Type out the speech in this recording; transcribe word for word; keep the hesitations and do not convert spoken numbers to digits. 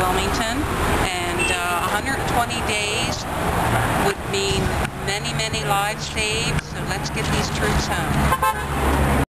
Wilmington, and uh, one hundred twenty days would mean many, many lives saved, so let's get these troops home.